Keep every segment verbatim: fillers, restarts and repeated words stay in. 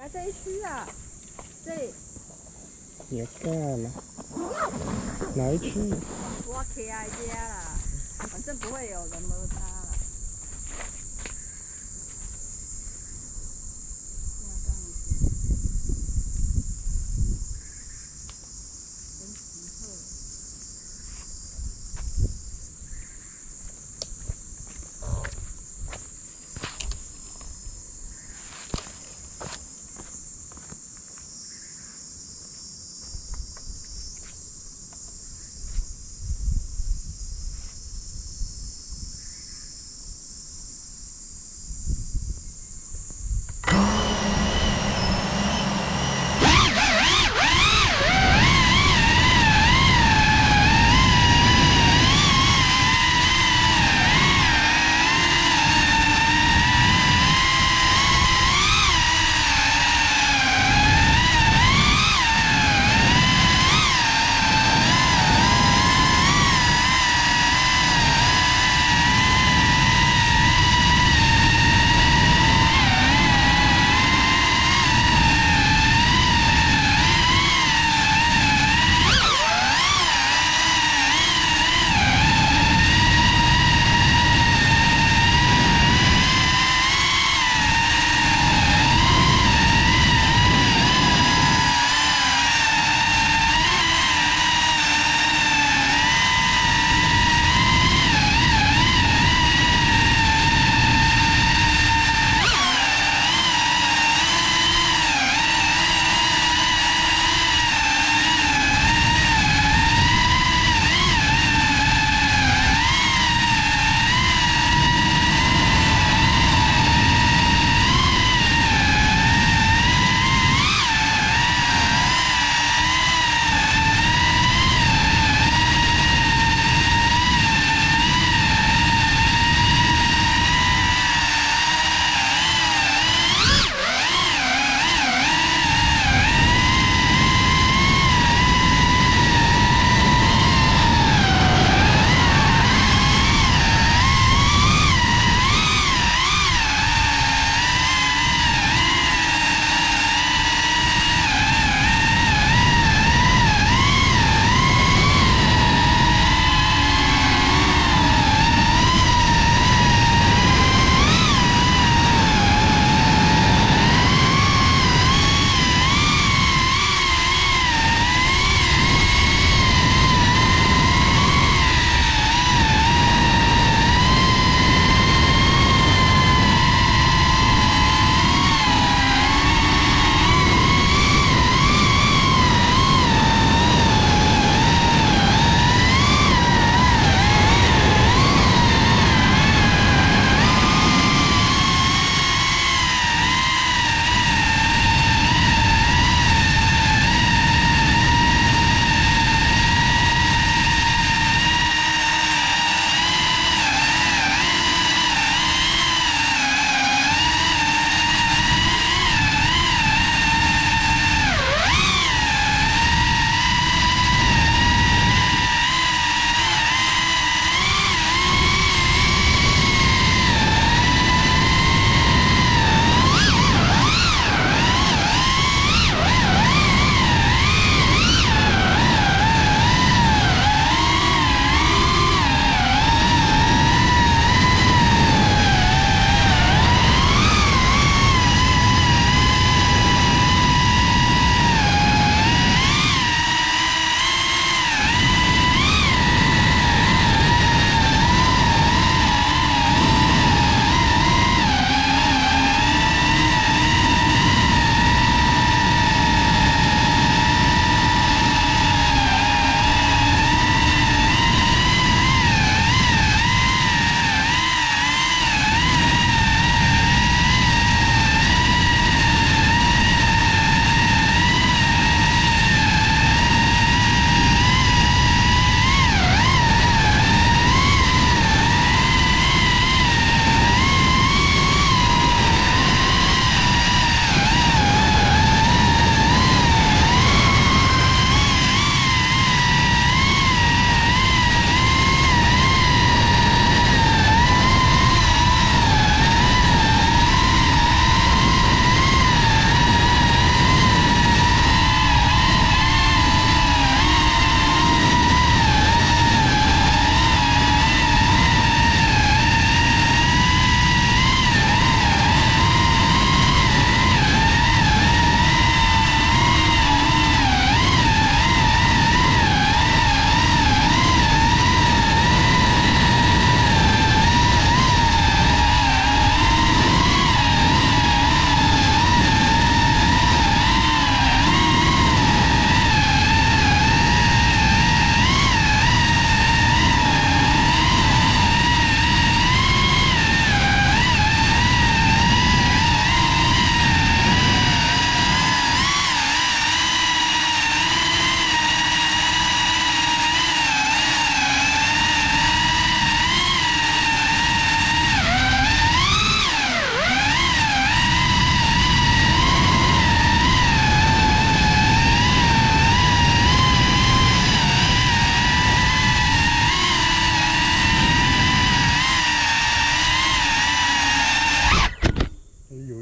这一区啊，这也干了。哪一区？ 我徛在这啦，反正不会有人摸它啦。这样子，真奇特。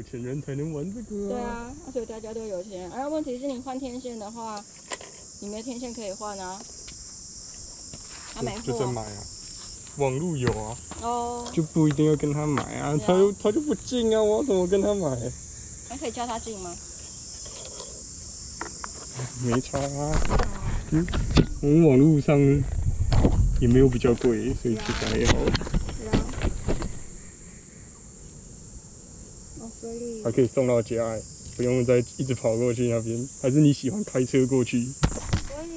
钱人才能玩这个啊。 对啊，所以大家都有钱。而、啊、问题是你换天线的话，你没天线可以换啊。他没货。 就在买啊，网路有啊。 哦。 就不一定要跟他买啊，啊他又他就不进啊，我要怎么跟他买？ 那可以叫他进吗？ 没差啊。嗯，我们网路上也没有比较贵，所以其实还好。 对啊。哦，所以。 还可以送到家，不用再一直跑过去那边。还是你喜欢开车过去？